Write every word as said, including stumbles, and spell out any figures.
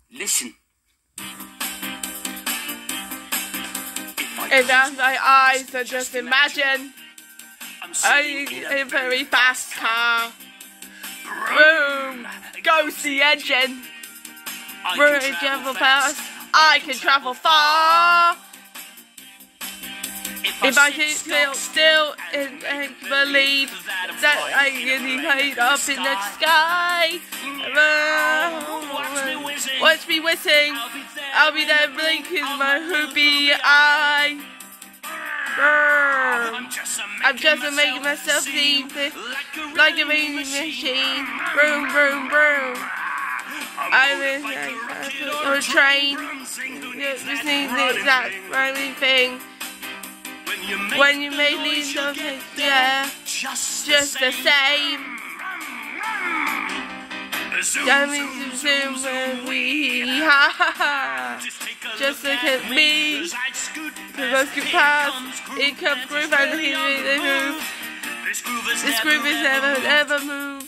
Listen. If that's my eyes, then just imagine a, a very fast car. Boom! Goes the engine. We're in travel fast. I can travel far. If I can still, still and, and believe that I can be paid up in the sky. Uh, watch me whizzing. I'll be there blinking my hoopy eye. Brr. I'm just making myself seem like a moving machine. Broom, broom, broom. I'm in a train. Just need that running thing. When you make these something, yeah, just the same. Coming to zoom when we, ha ha ha. Just look at me. The most good past. It comes groove and the groove. This groove is never, ever move.